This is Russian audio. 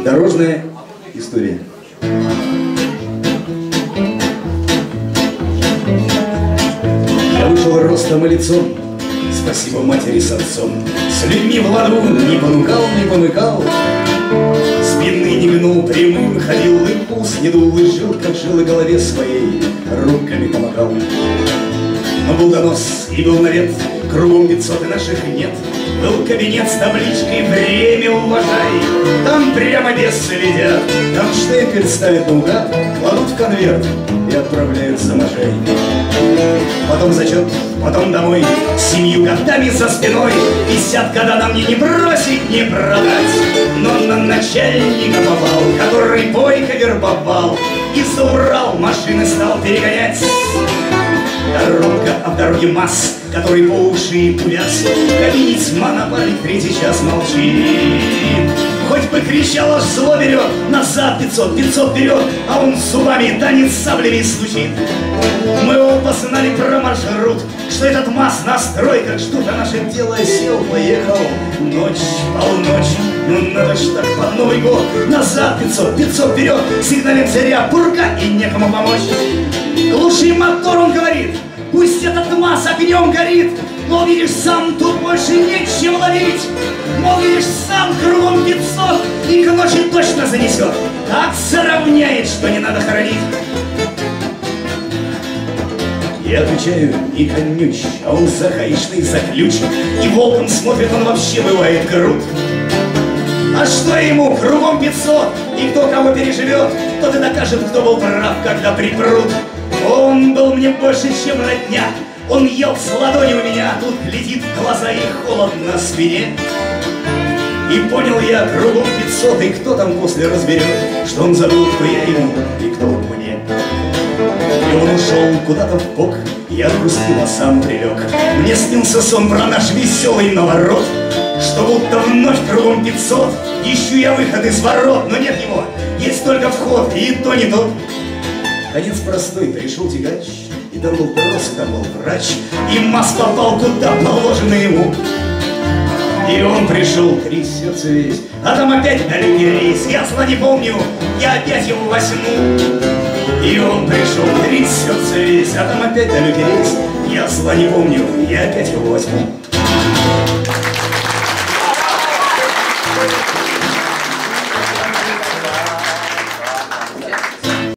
Дорожная история. Я вышел ростом и лицом, спасибо матери с отцом. С людьми в ладу не понукал, не помыкал, спины не гнул прямым, ходил и пуст не дул, и жил, как жил, и голове своей руками помогал. Но был донос и был навет, кругом 500 и наших нет. Был кабинет с табличкой «Время уважай», там прямо весы летят, там штемпель ставят наугад, кладут в конверт и отправляют за мажей. Потом зачет, потом домой, семью годами за спиной, 50 года на мне не бросить, не продать. Но на начальника попал, который бойко вербовал, и за Урал машины стал перегонять. Дорога, а в дороге масс, который по уши и пуляс. В кабине тьма, напарник третий час молчит. Хоть бы кричал, аж зло берет, назад 500, 500 вперед, а он зубами танец саблями стучит. Мы оба знали про маршрут, что этот масс настрой как ждут, а наше дело сел, поехал. Ночь, полночь, ну надо ж так под Новый год. Назад 500, 500 вперед, сигналит зря, пурга и некому помочь. Глуши мотор, он говорит, пусть этот масс огнем горит. Мол, видишь, сам тут больше нечем ловить. Мол, видишь, сам кругом 500 и к ночи точно занесет. Так заровняет, что не надо хоронить. Я отвечаю, не конючь, а он за гаишный заключен. И волком смотрит, он вообще бывает крут. А что ему, кругом 500, и кто кого переживет, тот и докажет, кто был прав, когда припрут. Он был мне больше, чем родня, он ел с ладони у меня, тут глядит в глаза и холод на спине. И понял я, кругом 500, и кто там после разберет, что он забыл, кто я ему и кто он мне. И он ушел куда-то в бок, я отпустил, а сам прилег. Мне снился сон про наш веселый наворот, что будто вновь кругом 500, ищу я выход из ворот, но нет его, есть только вход, и то не тот. Конец простой, пришел тягач, и там был трос, и там был врач, и масс попал куда положено ему. И он пришел, трясется весь, а там опять далекий рейс, я зла не помню, я опять его возьму. И он пришел, трясется весь, а там опять далекий рейс, я зла не помню, я опять его возьму.